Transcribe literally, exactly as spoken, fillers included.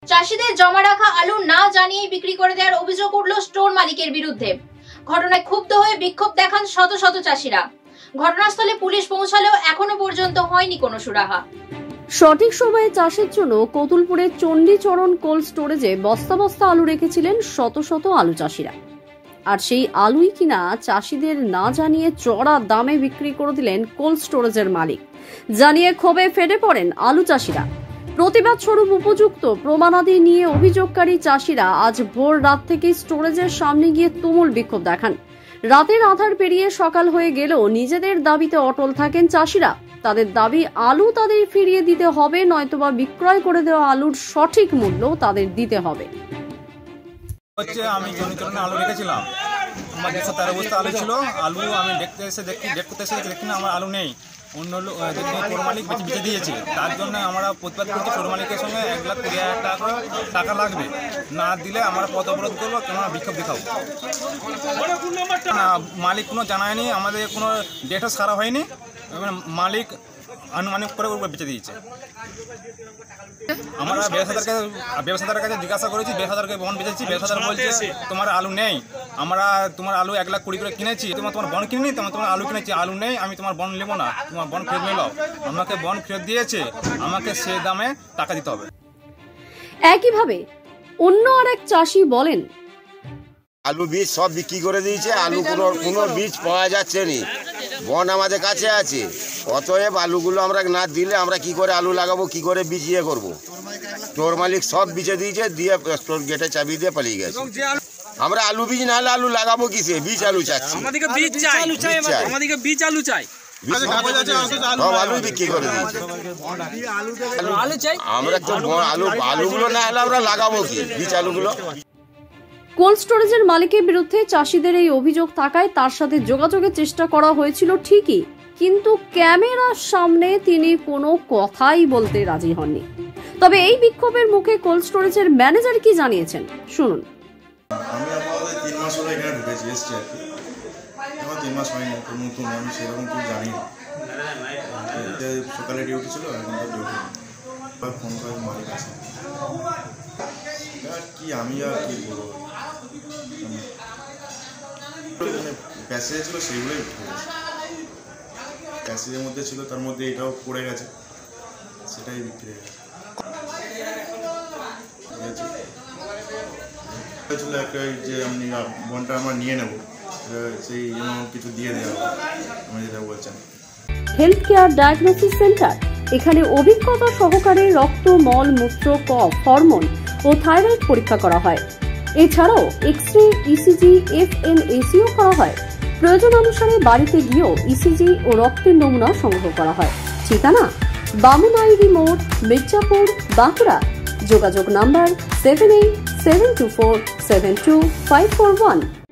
চাষিদের জমা রাখা আলু না জানিয়ে বিক্রি করে দেওয়ার অভিযোগ উঠল স্টোর মালিকের বিরুদ্ধে। ঘটনায় ক্ষুব্ধ হয়ে বিক্ষোভ দেখান শত শত চাষিরা। ঘটনাস্থলে পুলিশ পৌঁছালেও এখনো পর্যন্ত হয়নি কোনো সুরাহা। সঠিক সময়ে চাষের জন্য কতুলপুরের চণ্ডীচরণ কোল্ড স্টোরেজে বস্তা বস্তা আলু রেখেছিলেন শত শত আলু চাষিরা। আর সেই আলুই কিনা চাষিদের না জানিয়ে চড়া দামে বিক্রি করে দিলেন কোল্ড স্টোরেজের মালিক। জানিয়ে ক্ষোভে ফেটে পড়েন আলু চাষিরা। প্রতিবাদ স্বরূপ উপযুক্ত প্রমাণাদি নিয়ে অভিযোগকারী চাষিরা আজ ভোর রাত থেকে স্টোরেজের সামনে গিয়ে তুমুল বিক্ষোভ দেখান। রাতের আধার পেরিয়ে সকাল হয়ে গেলেও নিজেদের দাবিতে অটল থাকেন চাষিরা। তাদের দাবি আলু তাদের ফিরিয়ে দিতে হবে, নয়তোবা বিক্রয় করে দেওয়া আলুর সঠিক মূল্য তাদের দিতে হবে। হচ্ছে আমি চণ্ডীচরণে আলু রেখেছিলাম, আমার দেড়শো তেরো বস্তা আলু ছিল। আলু আমি দেখতে এসে দেখি ডেট করতে এসে দেখি না আমার আলু নেই, অন্য স্টোর মালিক বেঁচে বেঁচে দিয়েছে। তার জন্য আমরা প্রতিবাদ করছি স্টোর মালিকের সঙ্গে এক লাখ কুড়ি হাজার টাকা করে টাকা লাগবে, না দিলে আমরা পথ অবরোধ করবো, কেননা বিক্ষোভ দেখাবো। না, মালিক কোনো জানায়নি, আমাদের কোনো ডেটও সারা হয়নি, মালিক আনুমানিক করে বেঁচে দিয়েছে। আমরা ব্যবসাদারকে ব্যবসাদারের কাছে জিজ্ঞাসা করেছি, ব্যবসাদারকে বন বেঁচেছি, ব্যবসাদার বলছে তোমার আলু নেই, আমরা তোমার আলু এক লাখ কুড়ি করে কিনেছি, তোমার তোমার বন কিনে তোমার তোমার আলু কিনেছি, আলু নেই, আমি তোমার বন নেবো না, তোমার বন ফেরত নিলাও। আমাকে বন ফেরত দিয়েছে, আমাকে সে দামে টাকা দিতে হবে। একইভাবে অন্য আরেক চাষি বলেন, আলু বীজ সব বিক্রি করে দিয়েছে, আলু কোনো কোনো বীজ পাওয়া যাচ্ছে না, বন আমাদের কাছে আছে, অতএব আলুগুলো আমরা না দিলে আমরা কি করে আলু লাগাবো, কি করে বীজ ইয়ে করবো। স্টোর মালিক সব বীজে দিয়েছে, দিয়ে স্টোর গেটে চাবি দিয়ে পালিয়ে গেছে। আমরা আলু বীজ না হলে আলু লাগাবো কিসে, বীজ আলু চাচ্ছি, আমাদেরকে বীজ চাই, আমাদেরকে বীজ আলু চাই, সব আলু বিক্রি করে দিয়েছে। আমরা তো আলু আলুগুলো না হলে আমরা লাগাবো কি বীজ আলুগুলো। কোল্ড স্টোরেজের মালিকের বিরুদ্ধে চাষিদের এই অভিযোগ থাকায় তার সাথে যোগাযোগের চেষ্টা করা হয়েছিল ঠিকই, কিন্তু ক্যামেরার সামনে তিনি কোনো কথাই বলতে রাজি হননি। তবে এই বিক্ষোভের মুখে কোল্ড স্টোরেজের ম্যানেজার কি জানিয়েছেন শুনুন। আমি আমাদের তিন মাস হলো এখানে ঢুকেছি, এসছি আর কি। আমার তিন মাস হয়নি, তো নতুন, আমি সেরকম কিছু জানি না। সকালে ডিউটি ছিল, এখন তো ডিউটি ফোন করে মালিক আছে আর কি, আমি আর কি বলবো, প্যাসেজ ছিল সেইগুলোই উঠে গেছে। প্যাসেজের মধ্যে ছিল, তার মধ্যে এটাও পড়ে গেছে, সেটাই বিক্রি হয়ে গেছে। ছিল একটা যে আমি বনটা আমরা নিয়ে নেব, সেই জন্য কিছু দিয়ে দেওয়া আমি যেটা বলছেন। হেলথ কেয়ার ডায়াগনোসিস সেন্টার, এখানে অভিজ্ঞতা সহকারে রক্ত, মল, মূত্র, কফ, হরমোন ও থাইরয়েড পরীক্ষা করা হয়। এছাড়াও এক্স-রে, ইসিজি, এফএনএসিও করা হয়। প্রয়োজন অনুসারে বাড়িতে গিয়েও ইসিজি ও রক্তের নমুনা সংগ্রহ করা হয়। ঠিকানা বামুনাইরি মোড়, মির্জাপুর, বাঁকুড়া। যোগাযোগ number seven eight seven two four seven two five four one.